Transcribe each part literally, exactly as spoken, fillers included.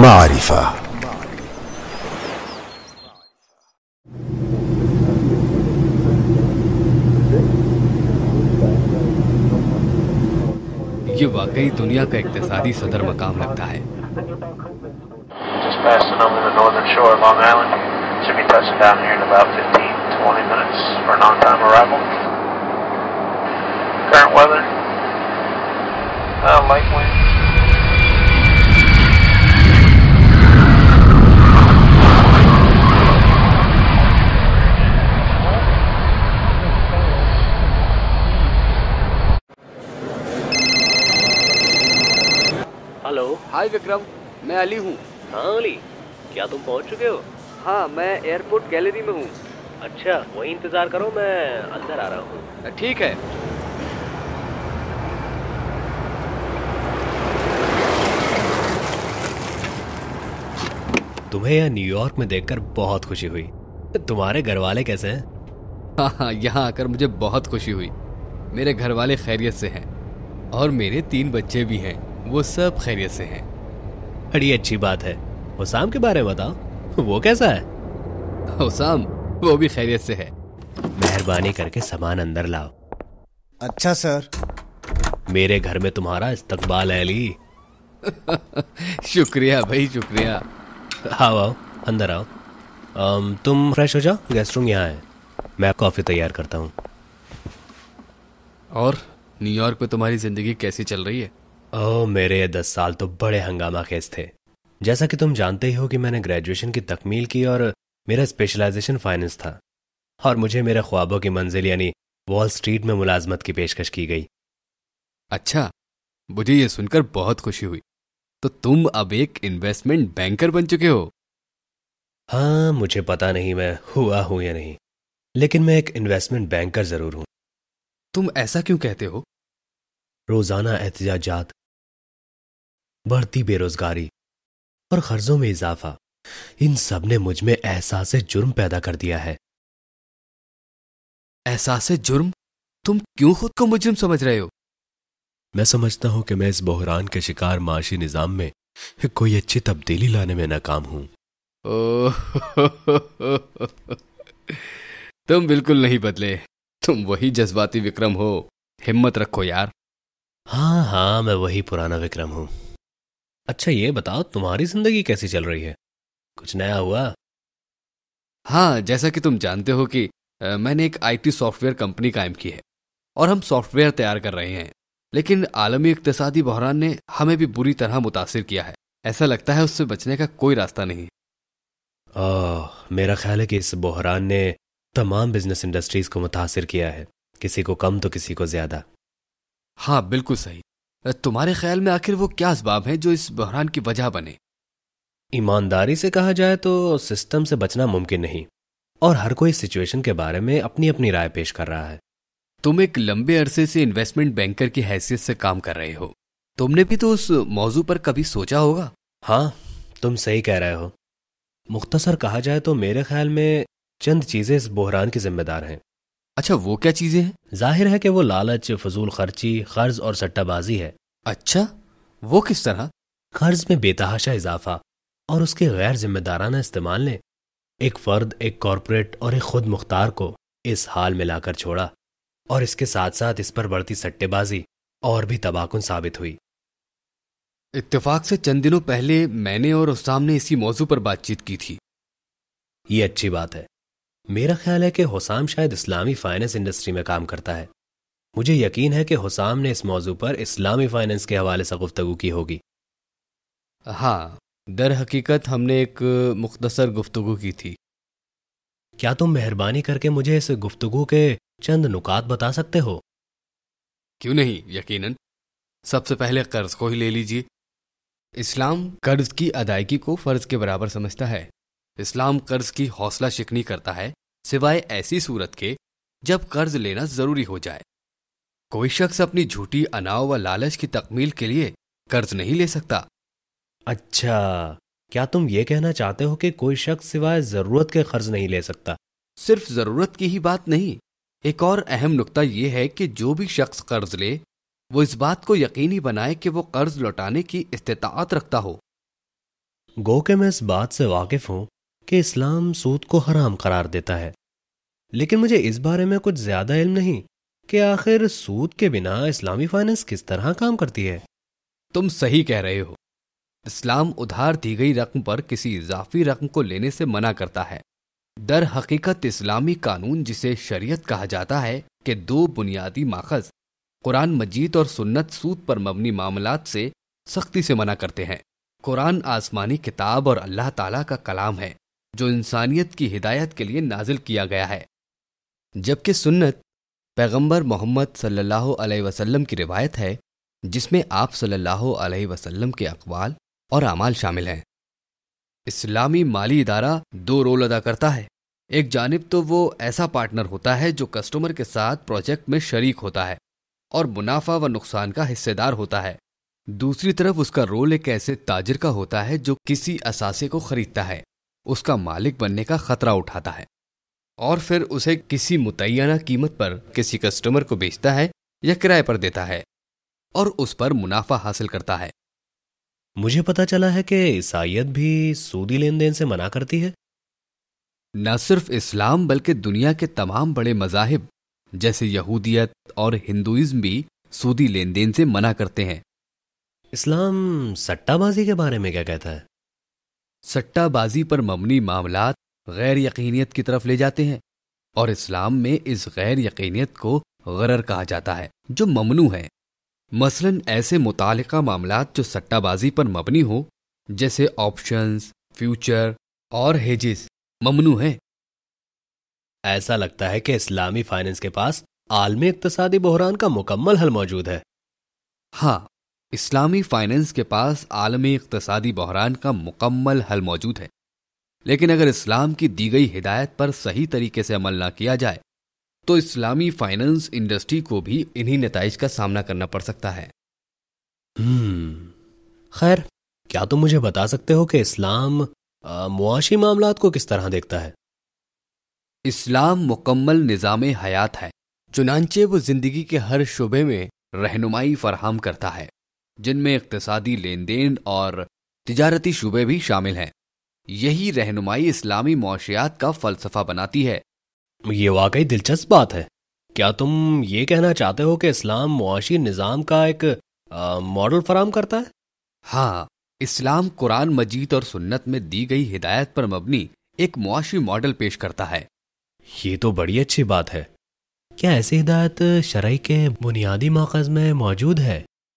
معرفة. یہ واقعی دنیا کا اقتصادی صدر مقام لگتا ہے. Just passing over the northern shore of Long Island. Should be touching down here in about fifteen to twenty minutes for an on-time arrival. Current weather, uh, light wind. Hello. Hi Vikram, میں علی ہوں. ہاں علی، کیا تم پہنچ چکے ہو؟ ہاں، میں airport gallery میں ہوں. اچھا، وہیں انتظار کرو، میں اندر آ رہا ہوں. ٹھیک ہے. تمہیں یہاں نیو یارک میں دیکھ کر بہت خوشی ہوئی. تمہارے گھر والے کیسے ہیں؟ ہاں ہاں یہاں آ کر مجھے بہت خوشی ہوئی. میرے گھر والے خیریت سے ہیں اور میرے تین بچے بھی ہیں، وہ سب خیریت سے ہیں. بڑی اچھی بات ہے. حسام کے بارے میں بتاؤ، وہ کیسا ہے؟ حسام وہ بھی خیریت سے ہے. مہربانی کر کے سامان اندر لاؤ. اچھا سر. میرے گھر میں تمہارا استقبال ہے علی. شکریہ بھائی، شکریہ. آؤ آؤ اندر آؤ. آم, تم فریش ہو جاؤ، گیسٹ روم یہاں ہے. میں کافی تیار کرتا ہوں. اور نیو یارک میں تمہاری زندگی کیسی چل رہی ہے؟ او میرے یہ دس سال تو بڑے ہنگامہ خیز تھے. جیسا کہ تم جانتے ہی ہو کہ میں نے گریجویشن کی تکمیل کی اور میرا اسپیشلائزیشن فائننس تھا، اور مجھے میرے خوابوں کی منزل یعنی وال اسٹریٹ میں ملازمت کی پیشکش کی گئی. اچھا، مجھے یہ سن کر بہت خوشی ہوئی. تو تم اب ایک انویسٹمنٹ بینکر بن چکے ہو؟ ہاں، مجھے پتا نہیں میں ہوا ہوں یا نہیں، لیکن میں ایک انویسٹمنٹ بینکر ضرور ہوں. تم ایسا کیوں کہتے ہو؟ روزانہ احتجاجات، بڑھتی بے روزگاری اور قرضوں میں اضافہ، ان سب نے مجھ میں احساس جرم پیدا کر دیا ہے. احساس جرم؟ تم کیوں خود کو مجرم سمجھ رہے ہو؟ میں سمجھتا ہوں کہ میں اس بحران کے شکار معاشی نظام میں کوئی اچھی تبدیلی لانے میں ناکام ہوں. تم بالکل نہیں بدلے، تم وہی جذباتی وکرم ہو. ہمت رکھو یار. ہاں ہاں میں وہی پرانا وکرم ہوں. اچھا یہ بتاؤ، تمہاری زندگی کیسی چل رہی ہے؟ کچھ نیا ہوا؟ ہاں، جیسا کہ تم جانتے ہو کہ میں نے ایک آئی ٹی سافٹ ویئر کمپنی قائم کی ہے اور ہم سافٹ ویئر تیار کر رہے ہیں، لیکن عالمی اقتصادی بحران نے ہمیں بھی بری طرح متاثر کیا ہے. ایسا لگتا ہے اس سے بچنے کا کوئی راستہ نہیں. اوہ، میرا خیال ہے کہ اس بحران نے تمام بزنس انڈسٹریز کو متاثر کیا ہے، کسی کو کم تو کسی کو زیادہ. ہاں بالکل صحیح. تمہارے خیال میں آخر وہ کیا اسباب ہیں جو اس بحران کی وجہ بنے؟ ایمانداری سے کہا جائے تو سسٹم سے بچنا ممکن نہیں، اور ہر کوئی سچویشن کے بارے میں اپنی اپنی رائے پیش کر رہا ہے. تم ایک لمبے عرصے سے انویسٹمنٹ بینکر کی حیثیت سے کام کر رہے ہو، تم نے بھی تو اس موضوع پر کبھی سوچا ہوگا. ہاں تم صحیح کہہ رہے ہو. مختصر کہا جائے تو میرے خیال میں چند چیزیں اس بحران کی ذمہ دار ہیں. اچھا، وہ کیا چیزیں ہیں؟ ظاہر ہے کہ وہ لالچ، فضول خرچی، قرض اور سٹہ بازی ہے. اچھا، وہ کس طرح؟ قرض میں بے تحاشا اضافہ اور اس کے غیر ذمہ دارانہ استعمال نے ایک فرد، ایک کارپوریٹ اور ایک خود مختار کو اس حال میں لا کر چھوڑا، اور اس کے ساتھ ساتھ اس پر بڑھتی سٹے بازی اور بھی تباہ کن ثابت ہوئی. اتفاق سے چند دنوں پہلے میں نے اور حسام نے اسی موضوع پر بات چیت کی تھی. یہ اچھی بات ہے. میرا خیال ہے کہ حسام شاید اسلامی فائننس انڈسٹری میں کام کرتا ہے. مجھے یقین ہے کہ حسام نے اس موضوع پر اسلامی فائننس کے حوالے سے گفتگو کی ہوگی. ہاں، در حقیقت ہم نے ایک مختصر گفتگو کی تھی. کیا تم مہربانی کر کے مجھے اس گفتگو کے چند نکات بتا سکتے ہو؟ کیوں نہیں، یقیناً. سب سے پہلے قرض کو ہی لے لیجیے. اسلام قرض کی ادائیگی کو فرض کے برابر سمجھتا ہے. اسلام قرض کی حوصلہ شکنی کرتا ہے سوائے ایسی صورت کے جب قرض لینا ضروری ہو جائے. کوئی شخص اپنی جھوٹی اناؤ و لالچ کی تکمیل کے لیے قرض نہیں لے سکتا. اچھا، کیا تم یہ کہنا چاہتے ہو کہ کوئی شخص سوائے ضرورت کے قرض نہیں لے سکتا؟ صرف ضرورت کی ہی بات نہیں، ایک اور اہم نکتہ یہ ہے کہ جو بھی شخص قرض لے وہ اس بات کو یقینی بنائے کہ وہ قرض لوٹانے کی استطاعت رکھتا ہو. گو کہ میں اس بات سے واقف ہوں کہ اسلام سود کو حرام قرار دیتا ہے، لیکن مجھے اس بارے میں کچھ زیادہ علم نہیں کہ آخر سود کے بنا اسلامی فائننس کس طرح کام کرتی ہے۔ تم صحیح کہہ رہے ہو۔ اسلام ادھار دی گئی رقم پر کسی اضافی رقم کو لینے سے منع کرتا ہے۔ در حقیقت اسلامی قانون جسے شریعت کہا جاتا ہے کہ دو بنیادی ماخذ قرآن مجید اور سنت سود پر مبنی معاملات سے سختی سے منع کرتے ہیں۔ قرآن آسمانی کتاب اور اللہ تعالیٰ کا کلام ہے جو انسانیت کی ہدایت کے لیے نازل کیا گیا ہے، جبکہ سنت پیغمبر محمد صلی اللہ علیہ وسلم کی روایت ہے جس میں آپ صلی اللہ علیہ وسلم کے اقوال اور اعمال شامل ہیں۔ اسلامی مالی ادارہ دو رول ادا کرتا ہے۔ ایک جانب تو وہ ایسا پارٹنر ہوتا ہے جو کسٹمر کے ساتھ پروجیکٹ میں شریک ہوتا ہے اور منافع و نقصان کا حصہ دار ہوتا ہے۔ دوسری طرف اس کا رول ایک ایسے تاجر کا ہوتا ہے جو کسی اثاثے کو خریدتا ہے، اس کا مالک بننے کا خطرہ اٹھاتا ہے اور پھر اسے کسی متعینہ قیمت پر کسی کسٹمر کو بیچتا ہے یا کرائے پر دیتا ہے اور اس پر منافع حاصل کرتا ہے۔ مجھے پتا چلا ہے کہ عیسائیت بھی سودی لین دین سے منع کرتی ہے۔ نہ صرف اسلام بلکہ دنیا کے تمام بڑے مذاہب جیسے یہودیت اور ہندوازم بھی سودی لین دین سے منع کرتے ہیں۔ اسلام سٹہ بازی کے بارے میں کیا کہتا ہے؟ سٹہ بازی پر مبنی معاملات غیر یقینیت کی طرف لے جاتے ہیں اور اسلام میں اس غیر یقینیت کو غرر کہا جاتا ہے جو ممنوع ہے۔ مثلا ایسے متعلقہ معاملات جو سٹہ بازی پر مبنی ہو جیسے آپشنز، فیوچر اور ہیجز ممنوع ہیں۔ ایسا لگتا ہے کہ اسلامی فائننس کے پاس عالمی اقتصادی بحران کا مکمل حل موجود ہے۔ ہاں، اسلامی فائننس کے پاس عالمی اقتصادی بحران کا مکمل حل موجود ہے، لیکن اگر اسلام کی دی گئی ہدایت پر صحیح طریقے سے عمل نہ کیا جائے تو اسلامی فائننس انڈسٹری کو بھی انہی نتائج کا سامنا کرنا پڑ سکتا ہے۔ ہم خیر، کیا تم مجھے بتا سکتے ہو کہ اسلام آ, معاشی معاملات کو کس طرح دیکھتا ہے؟ اسلام مکمل نظام حیات ہے، چنانچہ وہ زندگی کے ہر شعبے میں رہنمائی فراہم کرتا ہے، جن میں اقتصادی لین دین اور تجارتی شعبے بھی شامل ہیں۔ یہی رہنمائی اسلامی معاشیات کا فلسفہ بناتی ہے۔ یہ واقعی دلچسپ بات ہے۔ کیا تم یہ کہنا چاہتے ہو کہ اسلام معاشی نظام کا ایک آ, ماڈل فراہم کرتا ہے؟ ہاں، اسلام قرآن مجید اور سنت میں دی گئی ہدایت پر مبنی ایک معاشی ماڈل پیش کرتا ہے۔ یہ تو بڑی اچھی بات ہے۔ کیا ایسی ہدایت شرعی کے بنیادی ماخذ میں موجود ہے؟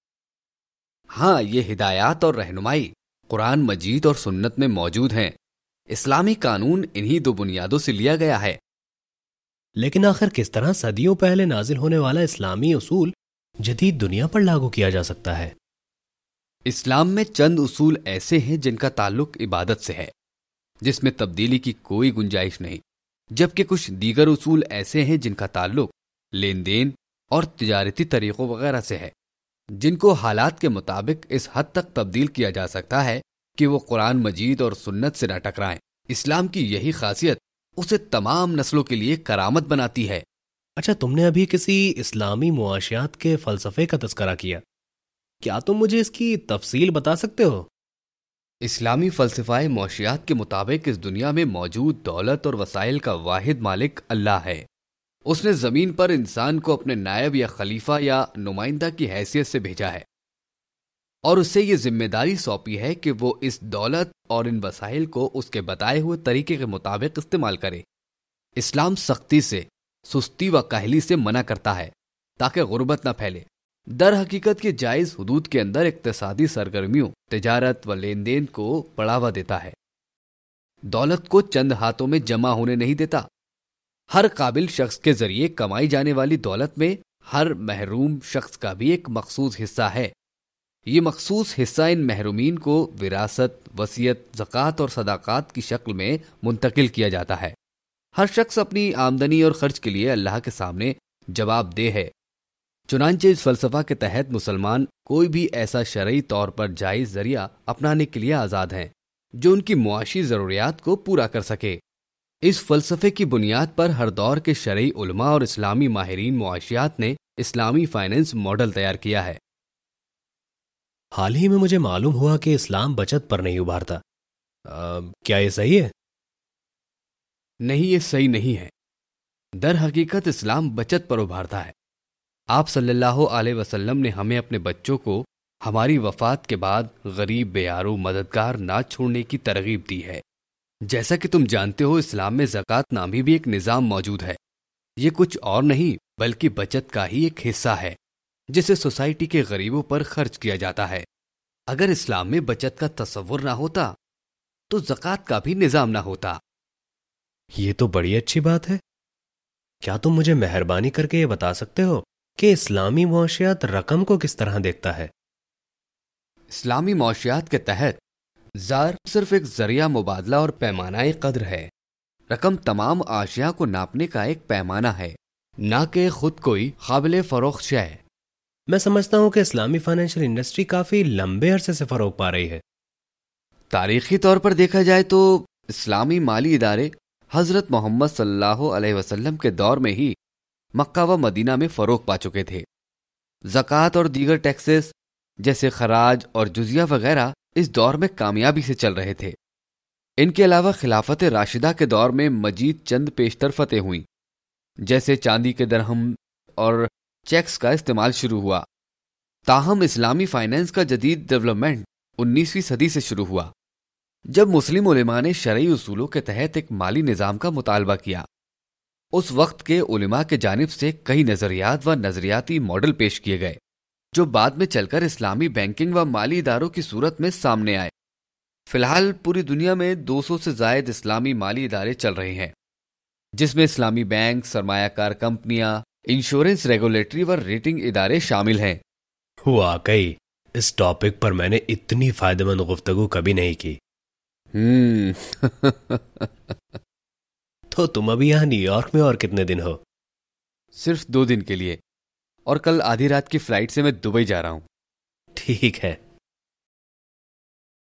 ہاں، یہ ہدایات اور رہنمائی قرآن مجید اور سنت میں موجود ہیں۔ اسلامی قانون انہی دو بنیادوں سے لیا گیا ہے۔ لیکن آخر کس طرح صدیوں پہلے نازل ہونے والا اسلامی اصول جدید دنیا پر لاگو کیا جا سکتا ہے؟ اسلام میں چند اصول ایسے ہیں جن کا تعلق عبادت سے ہے، جس میں تبدیلی کی کوئی گنجائش نہیں، جبکہ کچھ دیگر اصول ایسے ہیں جن کا تعلق لین دین اور تجارتی طریقوں وغیرہ سے ہے، جن کو حالات کے مطابق اس حد تک تبدیل کیا جا سکتا ہے کہ وہ قرآن مجید اور سنت سے نہ ٹکرائیں۔ اسلام کی یہی خاصیت اسے تمام نسلوں کے لیے کرامت بناتی ہے۔ اچھا، تم نے ابھی کسی اسلامی معاشیات کے فلسفے کا تذکرہ کیا، کیا تم مجھے اس کی تفصیل بتا سکتے ہو؟ اسلامی فلسفہ معاشیات کے مطابق اس دنیا میں موجود دولت اور وسائل کا واحد مالک اللہ ہے۔ اس نے زمین پر انسان کو اپنے نائب یا خلیفہ یا نمائندہ کی حیثیت سے بھیجا ہے اور اسے یہ ذمہ داری سونپی ہے کہ وہ اس دولت اور ان وسائل کو اس کے بتائے ہوئے طریقے کے مطابق استعمال کرے۔ اسلام سختی سے، سستی و کاہلی سے منع کرتا ہے تاکہ غربت نہ پھیلے۔ در حقیقت کے جائز حدود کے اندر اقتصادی سرگرمیوں، تجارت و لین دین کو بڑھاوا دیتا ہے، دولت کو چند ہاتھوں میں جمع ہونے نہیں دیتا۔ ہر قابل شخص کے ذریعے کمائی جانے والی دولت میں ہر محروم شخص کا بھی ایک مخصوص حصہ ہے۔ یہ مخصوص حصہ ان محرومین کو وراثت، وصیت، زکوٰۃ اور صدقات کی شکل میں منتقل کیا جاتا ہے۔ ہر شخص اپنی آمدنی اور خرچ کے لیے اللہ کے سامنے جواب دہ ہے۔ چنانچہ اس فلسفہ کے تحت مسلمان کوئی بھی ایسا شرعی طور پر جائز ذریعہ اپنانے کے لیے آزاد ہیں جو ان کی معاشی ضروریات کو پورا کر سکے۔ اس فلسفے کی بنیاد پر ہر دور کے شرعی علماء اور اسلامی ماہرین معاشیات نے اسلامی فائننس ماڈل تیار کیا ہے۔ حال ہی میں مجھے معلوم ہوا کہ اسلام بچت پر نہیں ابھارتا آ, کیا یہ صحیح ہے؟ نہیں، یہ صحیح نہیں ہے۔ در حقیقت اسلام بچت پر ابھارتا ہے۔ آپ صلی اللہ علیہ وسلم نے ہمیں اپنے بچوں کو ہماری وفات کے بعد غریب، بیارو، مددگار نہ چھوڑنے کی ترغیب دی ہے۔ جیسا کہ تم جانتے ہو، اسلام میں زکوٰۃ نامی بھی ایک نظام موجود ہے۔ یہ کچھ اور نہیں بلکہ بچت کا ہی ایک حصہ ہے جسے سوسائٹی کے غریبوں پر خرچ کیا جاتا ہے۔ اگر اسلام میں بچت کا تصور نہ ہوتا تو زکوٰۃ کا بھی نظام نہ ہوتا۔ یہ تو بڑی اچھی بات ہے۔ کیا تم مجھے مہربانی کر کے یہ بتا سکتے ہو کہ اسلامی معاشیات رقم کو کس طرح دیکھتا ہے؟ اسلامی معاشیات کے تحت زار صرف ایک ذریعہ مبادلہ اور پیمانہ قدر ہے۔ رقم تمام اشیاء کو ناپنے کا ایک پیمانہ ہے، نہ کہ خود کوئی قابل فروخت شے ہے۔ میں سمجھتا ہوں کہ اسلامی فائنینشیل انڈسٹری کافی لمبے عرصے سے فروغ پا رہی ہے۔ تاریخی طور پر دیکھا جائے تو اسلامی مالی ادارے حضرت محمد صلی اللہ علیہ وسلم کے دور میں ہی مکہ و مدینہ میں فروغ پا چکے تھے۔ زکوٰۃ اور دیگر ٹیکسز جیسے خراج اور جزیہ وغیرہ اس دور میں کامیابی سے چل رہے تھے۔ ان کے علاوہ خلافت راشدہ کے دور میں مزید چند پیشتر فتح ہوئیں، جیسے چاندی کے درہم اور چیکس کا استعمال شروع ہوا۔ تاہم اسلامی فائنینس کا جدید ڈیولپمنٹ انیسویں صدی سے شروع ہوا، جب مسلم علماء نے شرعی اصولوں کے تحت ایک مالی نظام کا مطالبہ کیا۔ اس وقت کے علماء کے جانب سے کئی نظریات و نظریاتی ماڈل پیش کیے گئے، جو بعد میں چل کر اسلامی بینکنگ و مالی اداروں کی صورت میں سامنے آئے۔ فی الحال پوری دنیا میں دو سو سے زائد اسلامی مالی ادارے چل رہے ہیں، جس میں اسلامی بینک، سرمایہ کار کمپنیاں، انشورنس، ریگولیٹری و ریٹنگ ادارے شامل ہیں۔ واقعی اس ٹاپک پر میں نے اتنی فائدہ مند گفتگو کبھی نہیں کی۔ ہم تو تم ابھی یہاں نیو یارک میں اور کتنے دن ہو؟ صرف دو دن کے لیے، اور کل آدھی رات کی فلائٹ سے میں دبئی جا رہا ہوں۔ ٹھیک ہے،